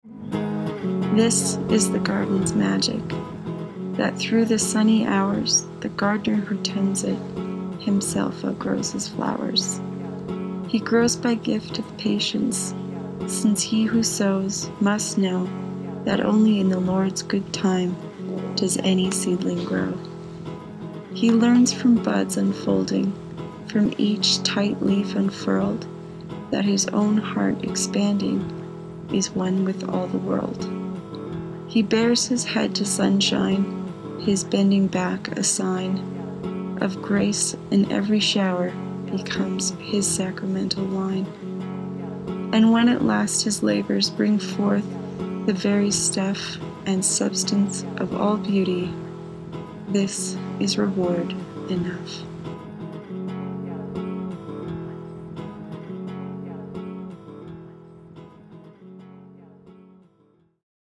This is the garden's magic, that through the sunny hours, the gardener who tends it himself outgrows his flowers. He grows by gift of patience, since he who sows must know that only in the Lord's good time does any seedling grow. He learns from buds unfolding, from each tight leaf unfurled, that his own heart expanding is one with all the world. He bears his head to sunshine, his bending back a sign of grace, and every shower becomes his sacramental wine. And when at last his labors bring forth the very stuff and substance of all beauty, this is reward enough.